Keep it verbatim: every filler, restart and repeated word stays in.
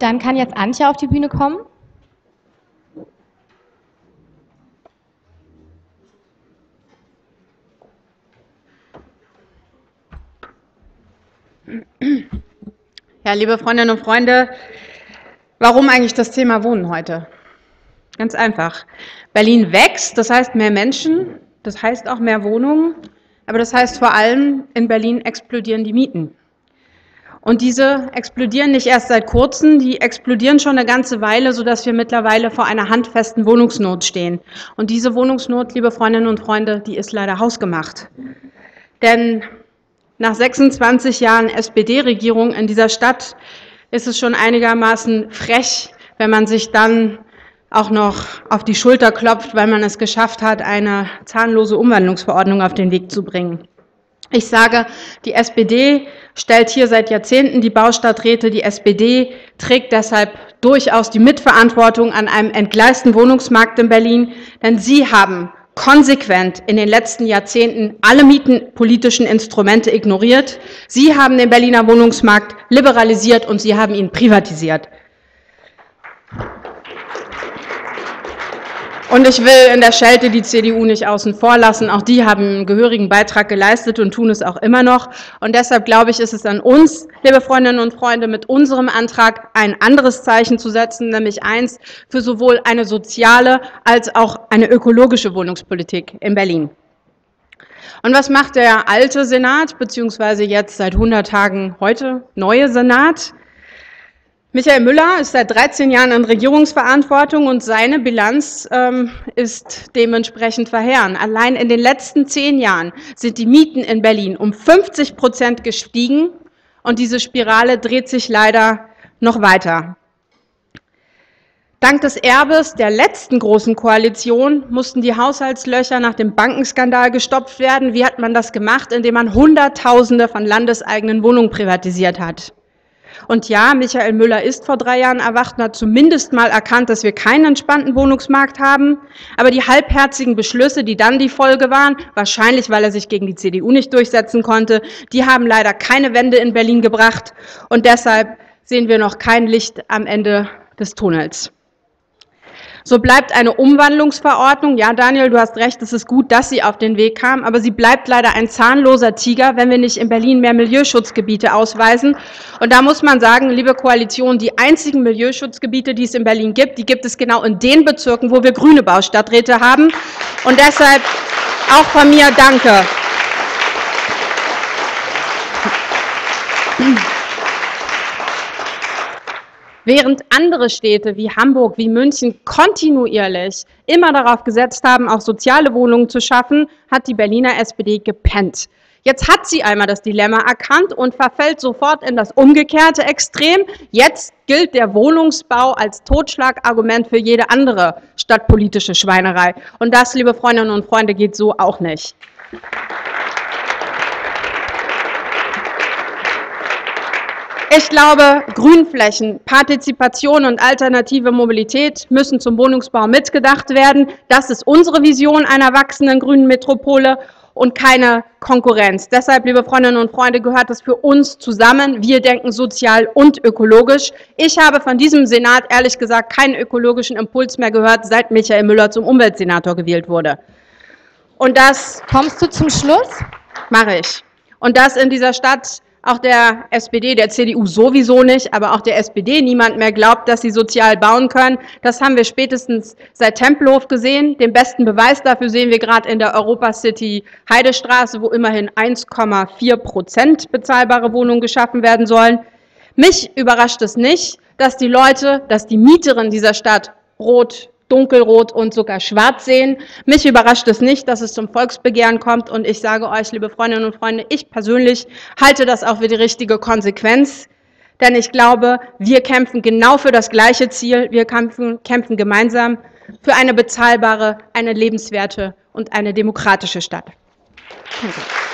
dann kann jetzt Antje auf die Bühne kommen. Ja, liebe Freundinnen und Freunde, warum eigentlich das Thema Wohnen heute? Ganz einfach. Berlin wächst, das heißt mehr Menschen, das heißt auch mehr Wohnungen, aber das heißt vor allem, in Berlin explodieren die Mieten. Und diese explodieren nicht erst seit kurzem, die explodieren schon eine ganze Weile, sodass wir mittlerweile vor einer handfesten Wohnungsnot stehen. Und diese Wohnungsnot, liebe Freundinnen und Freunde, die ist leider hausgemacht. Denn nach sechsundzwanzig Jahren S P D-Regierung in dieser Stadt ist es schon einigermaßen frech, wenn man sich dann auch noch auf die Schulter klopft, weil man es geschafft hat, eine zahnlose Umwandlungsverordnung auf den Weg zu bringen. Ich sage, die S P D stellt hier seit Jahrzehnten die Baustadträte, die S P D trägt deshalb durchaus die Mitverantwortung an einem entgleisten Wohnungsmarkt in Berlin, denn sie haben konsequent in den letzten Jahrzehnten alle mietenpolitischen Instrumente ignoriert. Sie haben den Berliner Wohnungsmarkt liberalisiert und sie haben ihn privatisiert. Und ich will in der Schelte die C D U nicht außen vor lassen. Auch die haben einen gehörigen Beitrag geleistet und tun es auch immer noch. Und deshalb glaube ich, ist es an uns, liebe Freundinnen und Freunde, mit unserem Antrag ein anderes Zeichen zu setzen, nämlich eins für sowohl eine soziale als auch eine ökologische Wohnungspolitik in Berlin. Und was macht der alte Senat, beziehungsweise jetzt seit hundert Tagen heute neue Senat? Michael Müller ist seit dreizehn Jahren in Regierungsverantwortung und seine Bilanz ähm, ist dementsprechend verheerend. Allein in den letzten zehn Jahren sind die Mieten in Berlin um fünfzig Prozent gestiegen und diese Spirale dreht sich leider noch weiter. Dank des Erbes der letzten großen Koalition mussten die Haushaltslöcher nach dem Bankenskandal gestopft werden. Wie hat man das gemacht? Indem man Hunderttausende von landeseigenen Wohnungen privatisiert hat. Und ja, Michael Müller ist vor drei Jahren erwacht und hat zumindest mal erkannt, dass wir keinen entspannten Wohnungsmarkt haben. Aber die halbherzigen Beschlüsse, die dann die Folge waren, wahrscheinlich weil er sich gegen die C D U nicht durchsetzen konnte, die haben leider keine Wende in Berlin gebracht. Und deshalb sehen wir noch kein Licht am Ende des Tunnels. So bleibt eine Umwandlungsverordnung, ja Daniel, du hast recht, es ist gut, dass sie auf den Weg kam, aber sie bleibt leider ein zahnloser Tiger, wenn wir nicht in Berlin mehr Milieuschutzgebiete ausweisen. Und da muss man sagen, liebe Koalition, die einzigen Milieuschutzgebiete, die es in Berlin gibt, die gibt es genau in den Bezirken, wo wir grüne Baustadträte haben. Und deshalb auch von mir danke. Während andere Städte wie Hamburg, wie München kontinuierlich immer darauf gesetzt haben, auch soziale Wohnungen zu schaffen, hat die Berliner S P D gepennt. Jetzt hat sie einmal das Dilemma erkannt und verfällt sofort in das umgekehrte Extrem. Jetzt gilt der Wohnungsbau als Totschlagargument für jede andere stadtpolitische Schweinerei. Und das, liebe Freundinnen und Freunde, geht so auch nicht. Ich glaube, Grünflächen, Partizipation und alternative Mobilität müssen zum Wohnungsbau mitgedacht werden. Das ist unsere Vision einer wachsenden grünen Metropole und keine Konkurrenz. Deshalb, liebe Freundinnen und Freunde, gehört das für uns zusammen. Wir denken sozial und ökologisch. Ich habe von diesem Senat ehrlich gesagt keinen ökologischen Impuls mehr gehört, seit Michael Müller zum Umweltsenator gewählt wurde. Und das... Kommst du zum Schluss? Mache ich. Und das in dieser Stadt... Auch der S P D, der C D U sowieso nicht, aber auch der S P D niemand mehr glaubt, dass sie sozial bauen können. Das haben wir spätestens seit Tempelhof gesehen. Den besten Beweis dafür sehen wir gerade in der Europa-City Heidestraße, wo immerhin eins Komma vier Prozent bezahlbare Wohnungen geschaffen werden sollen. Mich überrascht es nicht, dass die Leute, dass die Mieterinnen dieser Stadt rot, dunkelrot und sogar schwarz sehen. Mich überrascht es nicht, dass es zum Volksbegehren kommt und ich sage euch, liebe Freundinnen und Freunde, ich persönlich halte das auch für die richtige Konsequenz, denn ich glaube, wir kämpfen genau für das gleiche Ziel, wir kämpfen, kämpfen gemeinsam für eine bezahlbare, eine lebenswerte und eine demokratische Stadt. Danke.